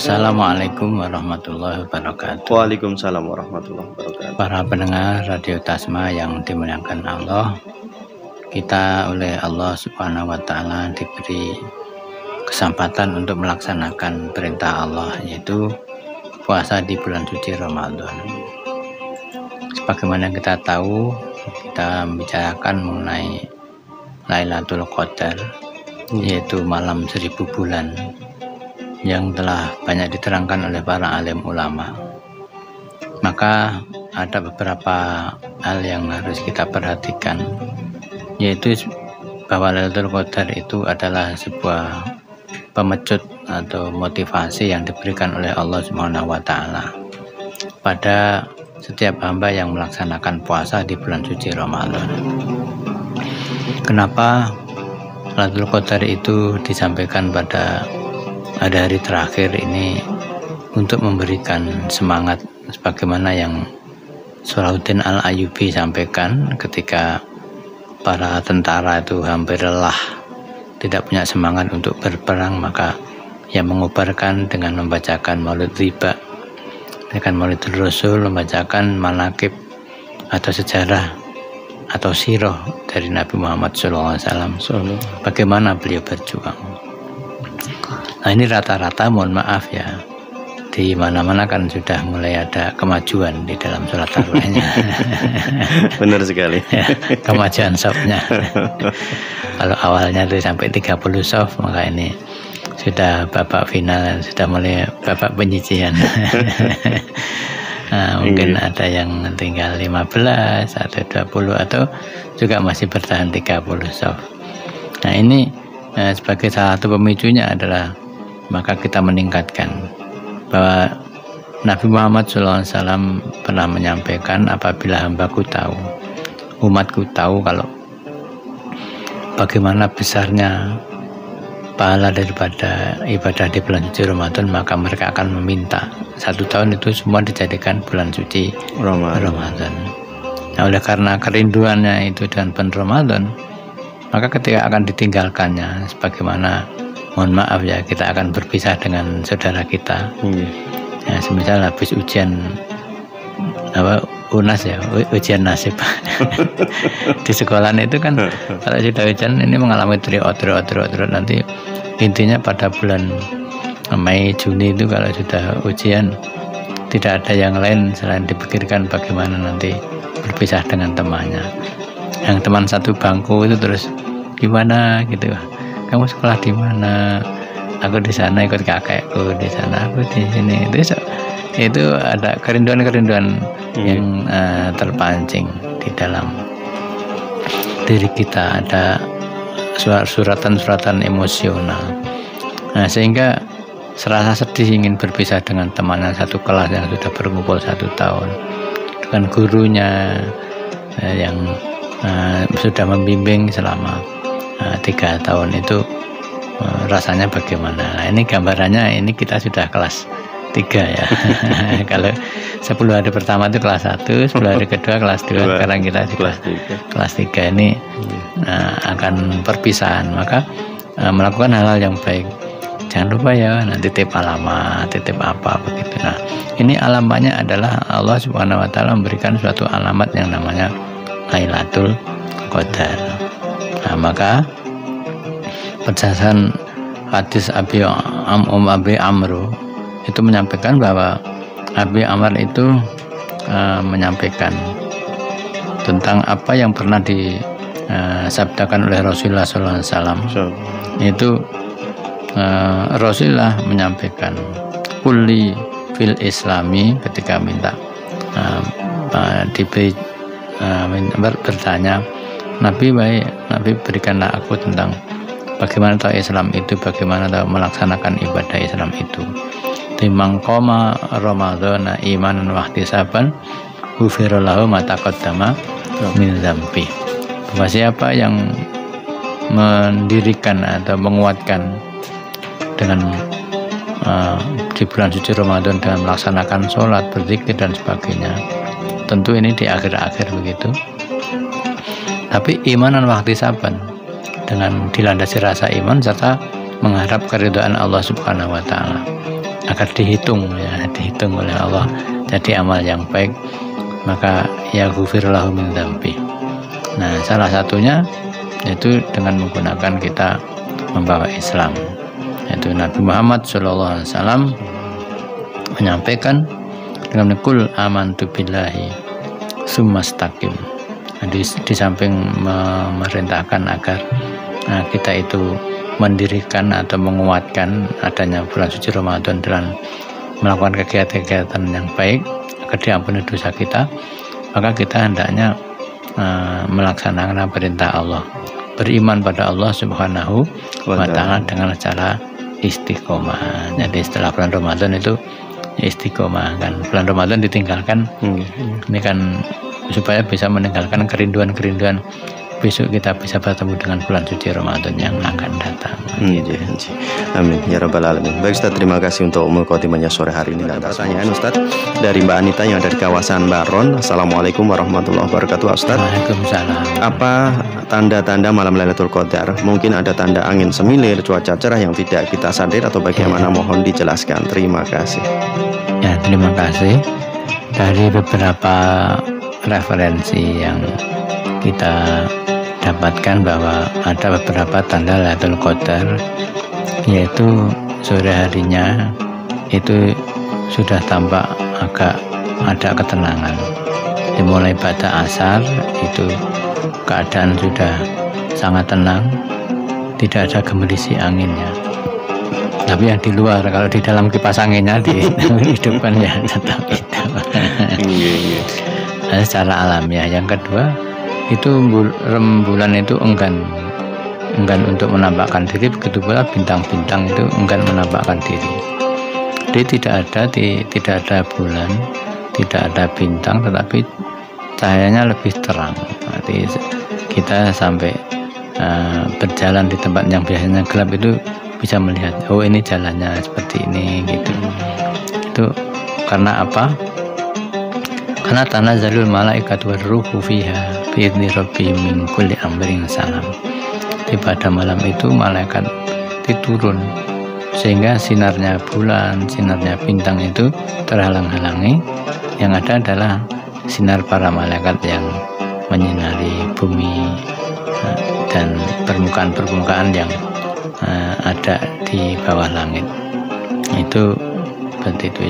Assalamualaikum warahmatullahi wabarakatuh. Waalaikumsalam warahmatullahi wabarakatuh. Para pendengar Radio Tasma yang dimuliakan Allah, kita oleh Allah Subhanahu wa Ta'ala diberi kesempatan untuk melaksanakan perintah Allah, yaitu puasa di bulan suci Ramadan. Sebagaimana kita tahu, kita membicarakan mengenai Lailatul Qadar, yaitu malam 1000 bulan, yang telah banyak diterangkan oleh para alim ulama. Maka ada beberapa hal yang harus kita perhatikan, yaitu bahwa Lailatul Qadar itu adalah sebuah pemecut atau motivasi yang diberikan oleh Allah Subhanahu wa Ta'ala pada setiap hamba yang melaksanakan puasa di bulan suci Ramadan. Kenapa Lailatul Qadar itu disampaikan pada hari terakhir ini? Untuk memberikan semangat, sebagaimana yang Salahuddin Al-Ayyubi sampaikan ketika para tentara itu hampir lelah, tidak punya semangat untuk berperang, maka yang mengobarkan dengan membacakan Maulid Riba, dengan Maulid Rasul, membacakan manaqib atau sejarah atau sirah dari Nabi Muhammad SAW, bagaimana beliau berjuang. Nah, ini rata-rata, mohon maaf ya, di mana-mana kan sudah mulai ada kemajuan di dalam sholat tarawihnya. Benar sekali. Ya, kemajuan softnya. Kalau awalnya itu sampai 30 soft, maka ini sudah babak final, sudah mulai babak penyisihan. Nah, mungkin ada yang tinggal 15 atau 20 atau juga masih bertahan 30 soft. Nah, ini sebagai salah satu pemicunya adalah maka kita meningkatkan bahwa Nabi Muhammad SAW pernah menyampaikan, apabila hambaku tahu, umatku tahu kalau bagaimana besarnya pahala daripada ibadah di bulan suci Ramadan, maka mereka akan meminta 1 tahun itu semua dijadikan bulan suci Ramadan. Nah, oleh karena kerinduannya itu dengan bulan Ramadan, maka ketika akan ditinggalkannya, sebagaimana, mohon maaf ya, kita akan berpisah dengan saudara kita. Ya, semisal habis ujian UNAS ya, ujian nasib. Di sekolah itu kan kalau sudah ujian ini mengalami tryout, nanti intinya pada bulan Mei Juni itu kalau sudah ujian tidak ada yang lain selain dipikirkan bagaimana nanti berpisah dengan temannya. Yang teman satu bangku itu terus gimana gitu, kamu sekolah di mana? Aku di sana ikut kakekku, di sana aku di sini. Itu ada kerinduan yang terpancing di dalam diri kita, ada suratan emosional. Nah, sehingga serasa sedih ingin berpisah dengan temannya satu kelas yang sudah berkumpul 1 tahun, dengan gurunya yang sudah membimbing selama 3 tahun itu, rasanya bagaimana. Nah, ini gambarannya, ini kita sudah kelas 3 ya. Kalau 10 hari pertama itu kelas 1, 10 hari kedua kelas 2, sekarang kita di kelas 3 ini akan perpisahan. Maka melakukan hal-hal yang baik, jangan lupa ya, nanti titip alamat, titip apa begitu. Nah, ini alamatnya adalah Allah Subhanahu wa Ta'ala memberikan suatu alamat yang namanya Lailatul Qadar. Nah, maka berdasarkan hadis Abi Amru itu menyampaikan bahwa Abi Amr itu menyampaikan tentang apa yang pernah disabdakan oleh Rasulullah SAW. Itu Rasulullah menyampaikan, kulli fil islami, ketika minta diberi bertanya, Nabi berikanlah aku tentang bagaimana tahu Islam itu, bagaimana tahu melaksanakan ibadah Islam itu. Timang koma Ramadhana imanan wa ihtisaban ghufira lahu ma taqaddama min dzambi. Bahwa siapa yang mendirikan atau menguatkan dengan di bulan suci Ramadan dengan melaksanakan sholat, berzikir dan sebagainya, tentu ini di akhir-akhir begitu. Tapi imanan wa ihtisaban, dengan dilandasi rasa iman serta mengharap keridhaan Allah Subhanahu wa Ta'ala, agar dihitung oleh Allah jadi amal yang baik, maka yaghfir lahu min dzambi. Nah, salah satunya yaitu dengan menggunakan kita membawa Islam, yaitu Nabi Muhammad SAW menyampaikan dengan kul amantu billahi tsumastaqim. Di samping memerintahkan agar kita itu mendirikan atau menguatkan adanya bulan suci Ramadan dengan melakukan kegiatan-kegiatan yang baik agar diampuni dosa kita, maka kita hendaknya melaksanakan perintah Allah, beriman pada Allah Subhanahu wa Ta'ala dengan cara istiqomah. Jadi setelah bulan Ramadan itu istiqomah kan, bulan Ramadan ditinggalkan ini kan supaya bisa meninggalkan kerinduan-kerinduan besok kita bisa bertemu dengan bulan suci Ramadan yang akan datang. Amin ya rabbal alamin. Baik Ustaz, terima kasih untuk mukadimahnya sore hari ini. Dan pertanyaan Ustaz dari Mbak Anita yang ada di kawasan Baron. Assalamualaikum warahmatullahi wabarakatuh Ustaz. Waalaikumsalam. Apa tanda-tanda malam Lailatul Qadar? Mungkin ada tanda angin semilir, cuaca cerah yang tidak kita sadar atau bagaimana? Mohon dijelaskan. Terima kasih. Ya, terima kasih. Dari beberapa referensi yang kita dapatkan bahwa ada beberapa tanda Lailatul Qadar, yaitu sore harinya itu sudah tampak agak ada ketenangan. Dimulai pada asar itu keadaan sudah sangat tenang, tidak ada gemerisi anginnya. Tapi yang di luar, kalau di dalam kipas anginnya dihidupkan ya tetap itu. Secara alamiah. Yang kedua, itu rembulan itu enggan untuk menampakkan diri, begitu pula bintang-bintang itu enggan menampakkan diri. Jadi tidak ada bulan, tidak ada bintang, tetapi cahayanya lebih terang. Nanti kita sampai berjalan di tempat yang biasanya gelap itu bisa melihat, oh ini jalannya seperti ini gitu. Itu karena apa? Karena tanazzalul malaikatu warruhu fiha biidzni rabbihim min kulli amrin salam. Di pada malam itu malaikat turun sehingga sinarnya bulan, sinarnya bintang itu terhalang-halangi. Yang ada adalah sinar para malaikat yang menyinari bumi dan permukaan-permukaan yang ada di bawah langit. Itu seperti itu.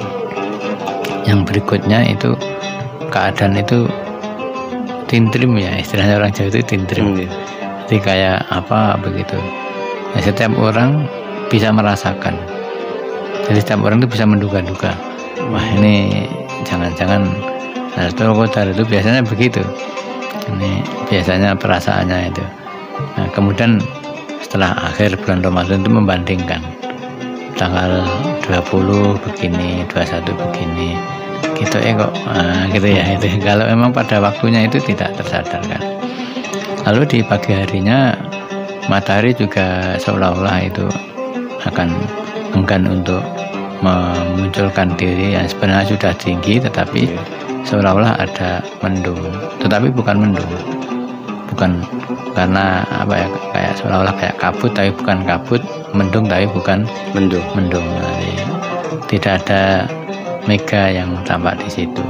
Yang berikutnya itu keadaan itu tintrim ya, istilahnya orang Jawa itu tintrim. Jadi kayak apa begitu. Nah, setiap orang bisa merasakan. Jadi setiap orang itu bisa menduga-duga. Wah, ini jangan-jangan Lailatul Qadar itu biasanya begitu. Ini biasanya perasaannya itu. Nah, kemudian setelah akhir bulan Ramadan itu membandingkan tanggal 20 begini, 21 begini gitu kok gitu ya. Itu kalau memang pada waktunya itu tidak tersadarkan. Lalu di pagi harinya matahari juga seolah-olah itu akan enggan untuk memunculkan diri yang sebenarnya sudah tinggi, tetapi seolah-olah ada mendung, tetapi bukan mendung, bukan karena apa ya, kayak seolah-olah kayak kabut tapi bukan kabut, mendung tapi bukan mendung. Jadi, tidak ada mega yang tampak di situ.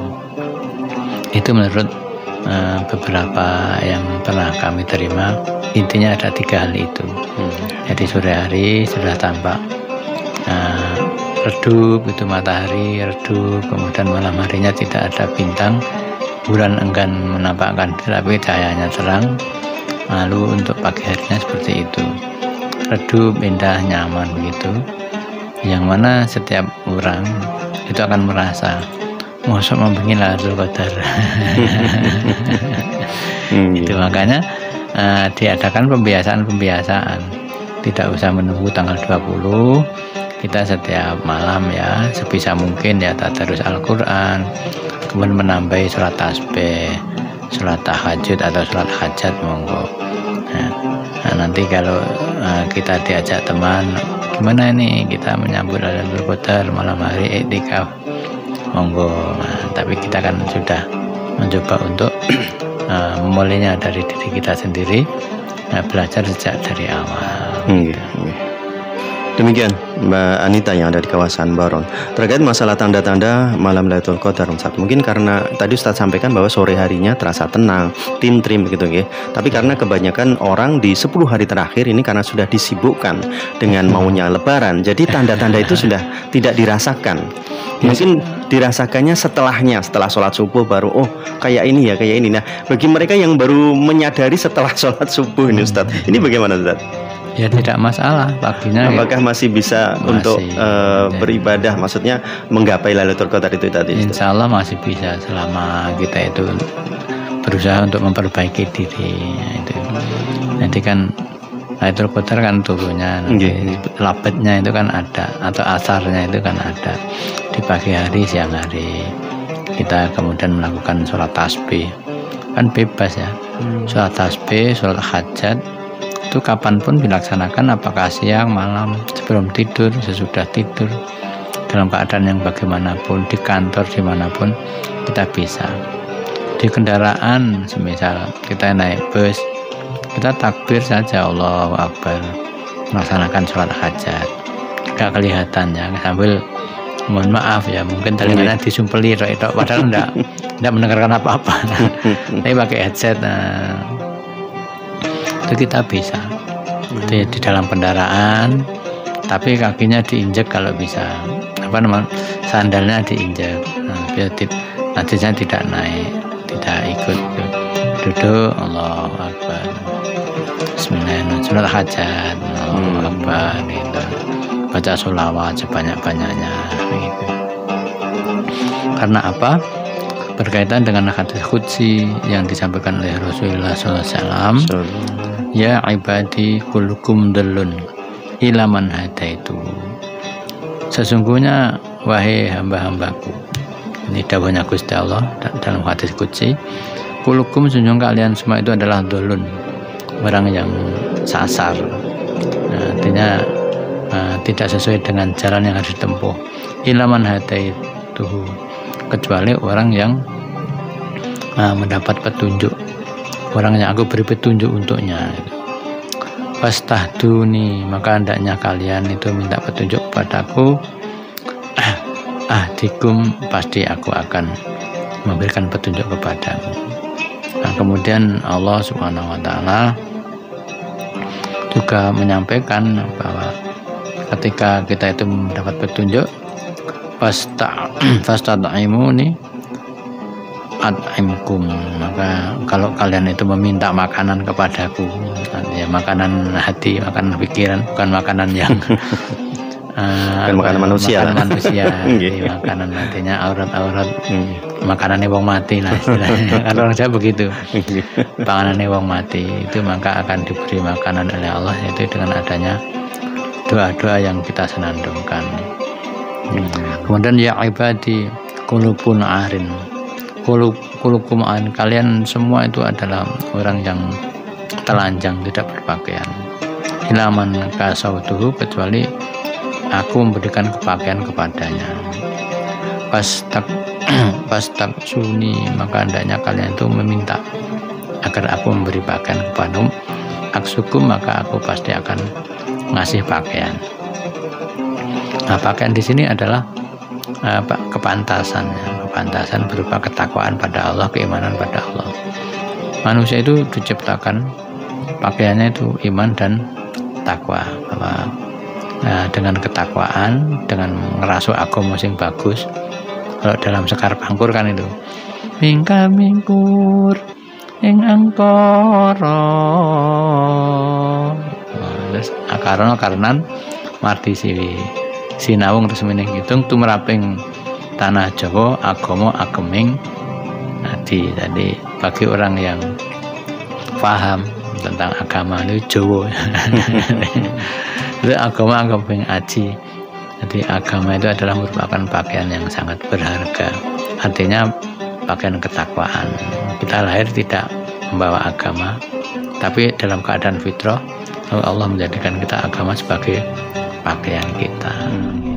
Itu menurut beberapa yang pernah kami terima, intinya ada 3 hal itu. Jadi sore hari sudah tampak redup, itu matahari redup, kemudian malam harinya tidak ada bintang, bulan enggan menampakkan tapi cahayanya terang. Lalu untuk pagi harinya seperti itu, redup, indah, nyaman begitu, yang mana setiap orang itu akan merasa mosok membengi Lailatul Qadar. Itu makanya diadakan pembiasaan, tidak usah menunggu tanggal 20. Kita setiap malam ya sebisa mungkin ya tadarus Al-Quran, kemudian menambahi sholat tasbih, sholat tahajud atau sholat hajat, monggo. Nah, nanti kalau kita diajak teman, gimana ini kita menyambut Lailatul Qadar malam hari iktikaf, monggo. Nah, tapi kita kan sudah mencoba untuk memulainya dari diri kita sendiri, belajar sejak dari awal. Demikian Mbak Anita yang ada di kawasan Baron. Terkait masalah tanda-tanda malam Lailatul Qadar, Ustaz. Mungkin karena tadi Ustaz sampaikan bahwa sore harinya terasa tenang, trim gitu ya. Tapi karena kebanyakan orang di 10 hari terakhir ini karena sudah disibukkan dengan maunya lebaran, jadi tanda-tanda itu sudah tidak dirasakan. Mungkin dirasakannya setelahnya, setelah sholat subuh baru oh kayak ini ya, kayak ini. Nah, bagi mereka yang baru menyadari setelah sholat subuh ini Ustaz, ini bagaimana Ustaz? Ya tidak masalah paginya. Apakah masih bisa untuk beribadah, maksudnya menggapai Lailatul Qadar itu tadi? Insya Allah masih bisa selama kita itu berusaha untuk memperbaiki diri. Itu nanti kan Lailatul Qadar kan turunnya, nanti labetnya itu kan ada, atau asarnya itu kan ada di pagi hari, siang hari. Kita kemudian melakukan sholat tasbih, kan bebas ya. Sholat tasbih, sholat hajat itu kapanpun dilaksanakan, apakah siang, malam, sebelum tidur, sesudah tidur, dalam keadaan yang bagaimanapun, di kantor dimanapun kita bisa. Di kendaraan, semisal kita naik bus, kita takbir saja Allahu Akbar, melaksanakan sholat hajat, gak kelihatan ya, sambil mohon maaf ya, mungkin telinganya disumpeli padahal enggak mendengarkan apa-apa. Tapi pakai headset, itu kita bisa di dalam kendaraan, tapi kakinya diinjek kalau bisa, sandalnya diinjek, biar najisnya tidak naik, tidak ikut. Duduk Allahu Akbar, Bismillahirrahmanirrahim, sholat hajat Allahu Akbar gitu. Baca sholawat sebanyak-banyaknya gitu. Karena apa? Berkaitan dengan hadis qudsi yang disampaikan oleh Rasulullah SAW. Ya ibadi kullukum dallun ila man hadaitu. Sesungguhnya wahai hamba-hambaku, ini dawuhnya Gusti Allah dalam hadis qudsi, kullukum, sesungguhnya kalian semua itu adalah dallun, orang yang sasar. Artinya tidak sesuai dengan jalan yang harus ditempuh. Ila man hadaitu, kecuali orang yang mendapat petunjuk, orang yang aku beri petunjuk untuknya. Fastahduni, maka hendaknya kalian itu minta petunjuk padaku. Ahdikum, pasti aku akan memberikan petunjuk kepadamu. Nah, kemudian Allah Subhanahu wa Ta'ala juga menyampaikan bahwa ketika kita itu mendapat petunjuk, fasta'imuni at'imkum, maka kalau kalian itu meminta makanan kepadaku, ya makanan hati, makanan pikiran, bukan makanan yang makanan manusia, makanan nantinya aurat-aurat, makanannya wong mati lah istilahnya. Kalau orang Jawa begitu, panganannya wong mati itu, maka akan diberi makanan oleh Allah, yaitu dengan adanya doa-doa yang kita senandungkan. Kemudian ya ibadi kulubun arin, kulukum arin, kalian semua itu adalah orang yang telanjang, tidak berpakaian. Ilaman kasautuhu, kecuali aku memberikan kepakaian kepadanya. Pastak suni, maka hendaknya kalian itu meminta agar aku memberi pakaian kepadamu. Aksukum, maka aku pasti akan ngasih pakaian. Nah, pakaian di sini adalah kepantasan berupa ketakwaan pada Allah, keimanan pada Allah. Manusia itu diciptakan pakaiannya itu iman dan takwa. Dengan ketakwaan, dengan ngerasuk agama sing bagus. Kalau dalam Sekar Pangkur kan itu mingka mingkur ing angkara, terus akarono karenan marti siwi sinawung resmine hitung tumraping tanah Jawa agama ageming adi. Jadi bagi orang yang paham tentang agama itu Jawa itu agama ageming aji. Jadi agama itu adalah merupakan pakaian yang sangat berharga, artinya pakaian ketakwaan. Kita lahir tidak membawa agama, tapi dalam keadaan fitrah Allah menjadikan kita agama sebagai pakaian kita.